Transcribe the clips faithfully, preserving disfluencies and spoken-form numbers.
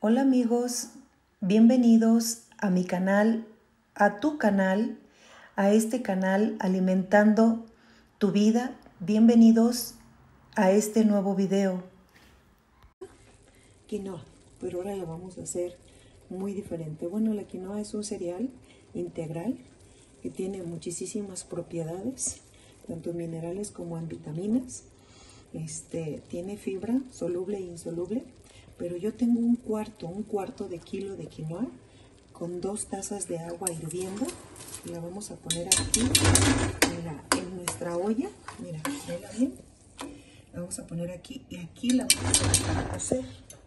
Hola amigos, bienvenidos a mi canal, a tu canal, a este canal Alimentando tu Vida. Bienvenidos a este nuevo video. Quinoa, pero ahora lo vamos a hacer muy diferente. Bueno, la quinoa es un cereal integral que tiene muchísimas propiedades, tanto en minerales como en vitaminas. Este, tiene fibra soluble e insoluble. Pero yo tengo un cuarto, un cuarto de kilo de quinoa con dos tazas de agua hirviendo. La vamos a poner aquí en, la, en nuestra olla. Mira, vela bien. La vamos a poner aquí y aquí la vamos a dejar cocer.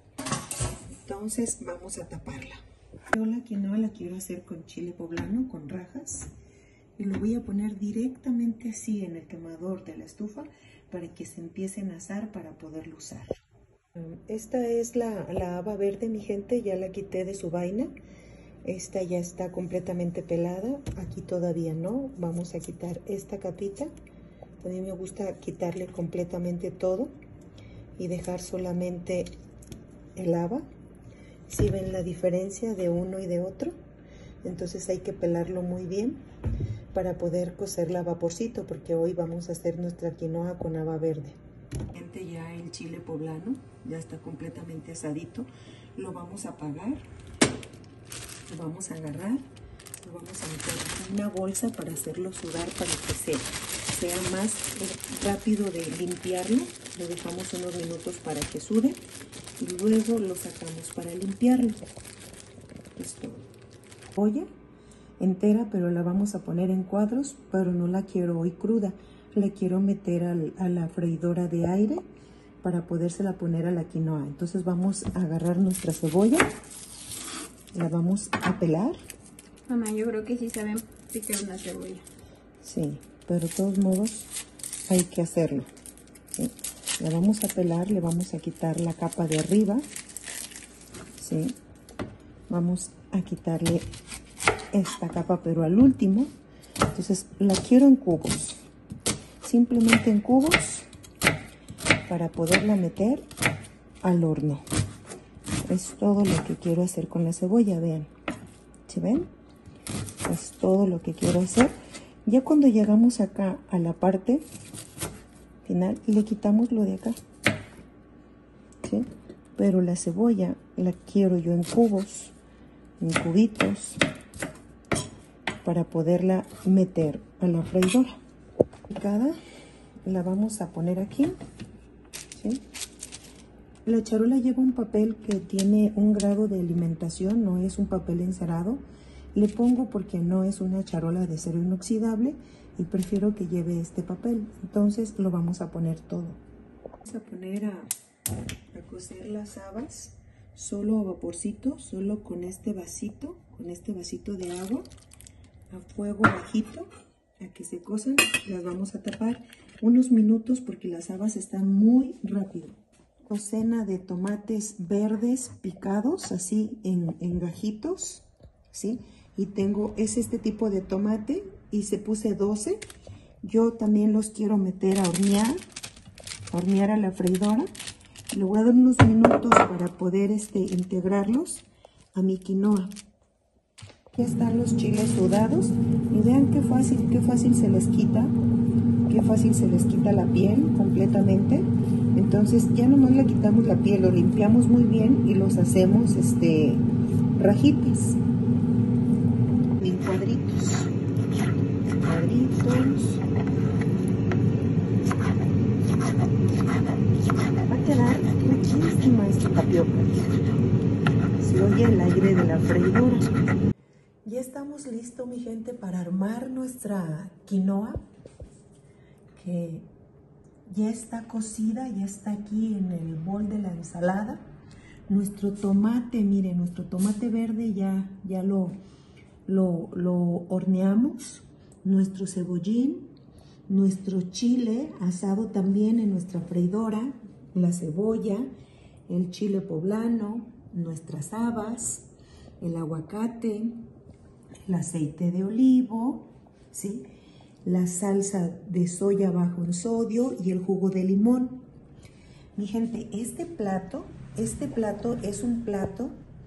Entonces vamos a taparla. Yo la quinoa la quiero hacer con chile poblano, con rajas. Y lo voy a poner directamente así en el quemador de la estufa para que se empiecen a asar para poderlo usar. Esta es la, la haba verde, mi gente, ya la quité de su vaina. Esta ya está completamente pelada, aquí todavía no. Vamos a quitar esta capita. A mí me gusta quitarle completamente todo y dejar solamente el haba. Si ven la diferencia de uno y de otro, entonces hay que pelarlo muy bien para poder cocerla a vaporcito, porque hoy vamos a hacer nuestra quinoa con haba verde. Ya el chile poblano ya está completamente asadito. Lo vamos a apagar, lo vamos a agarrar, lo vamos a meter en una bolsa para hacerlo sudar, para que se, sea más rápido de limpiarlo. Lo dejamos unos minutos para que sude y luego lo sacamos para limpiarlo. Esto, olla entera, pero la vamos a poner en cuadros, pero no la quiero hoy cruda. La quiero meter al, a la freidora de aire para podérsela poner a la quinoa. Entonces vamos a agarrar nuestra cebolla, la vamos a pelar. Mamá, yo creo que sí saben picar una cebolla. Sí, pero de todos modos hay que hacerlo. ¿Sí? La vamos a pelar, le vamos a quitar la capa de arriba. ¿Sí? Vamos a quitarle esta capa, pero al último. Entonces la quiero en cubos. Simplemente en cubos para poderla meter al horno. Es todo lo que quiero hacer con la cebolla, vean. ¿Sí ven? Es todo lo que quiero hacer. Ya cuando llegamos acá a la parte final, le quitamos lo de acá. ¿Sí? Pero la cebolla la quiero yo en cubos, en cubitos, para poderla meter a la freidora. Picada, la vamos a poner aquí. ¿Sí? La charola lleva un papel que tiene un grado de alimentación, no es un papel encerado. Le pongo porque no es una charola de acero inoxidable y prefiero que lleve este papel. Entonces lo vamos a poner todo. Vamos a poner a, a cocer las habas solo a vaporcito, solo con este vasito, con este vasito de agua, a fuego bajito, a que se cosan. Las vamos a tapar unos minutos porque las habas están muy rápido. Docena de tomates verdes picados así en, en gajitos, ¿sí? Y tengo, es este tipo de tomate y se puse doce. Yo también los quiero meter a hornear, a hornear a la freidora. Le voy a dar unos minutos para poder este, integrarlos a mi quinoa. Aquí están los chiles sudados y vean qué fácil, qué fácil se les quita, qué fácil se les quita la piel completamente. Entonces ya nomás le quitamos la piel, lo limpiamos muy bien y los hacemos este, rajitas, en cuadritos, cuadritos. Va a quedar muchísima esta tapioca. Se oye el aire de la freidora. Ya estamos listos, mi gente, para armar nuestra quinoa, que ya está cocida, ya está aquí en el bol de la ensalada. Nuestro tomate, miren, nuestro tomate verde ya, ya lo, lo, lo horneamos. Nuestro cebollín, nuestro chile asado también en nuestra freidora, la cebolla, el chile poblano, nuestras habas, el aguacate, el aceite de olivo, ¿sí? La salsa de soya bajo en sodio y el jugo de limón. Mi gente, este plato, este plato es un plato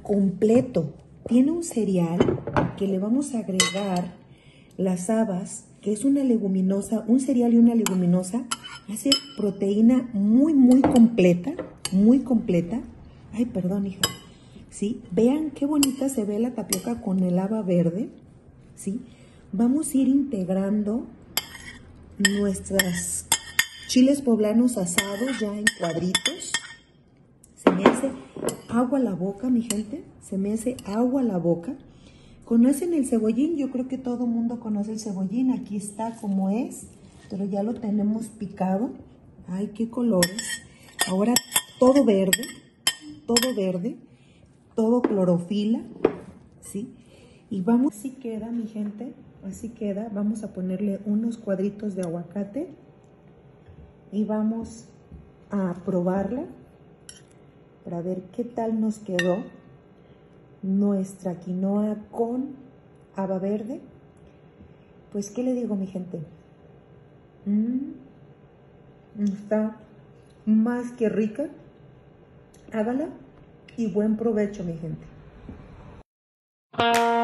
completo. Tiene un cereal que le vamos a agregar las habas, que es una leguminosa, un cereal y una leguminosa. Hace proteína muy, muy completa, muy completa. Ay, perdón, hija. ¿Sí? Vean qué bonita se ve la tapioca con el haba verde. ¿Sí? Vamos a ir integrando nuestros chiles poblanos asados ya en cuadritos. Se me hace agua a la boca, mi gente. Se me hace agua a la boca. ¿Conocen el cebollín? Yo creo que todo el mundo conoce el cebollín. Aquí está como es, pero ya lo tenemos picado. Ay, qué colores. Ahora todo verde, todo verde, todo clorofila, ¿sí? Y vamos, así queda, mi gente, así queda. Vamos a ponerle unos cuadritos de aguacate y vamos a probarla para ver qué tal nos quedó nuestra quinoa con haba verde. Pues, ¿qué le digo, mi gente? Mm, está más que rica. Hágala y buen provecho, mi gente.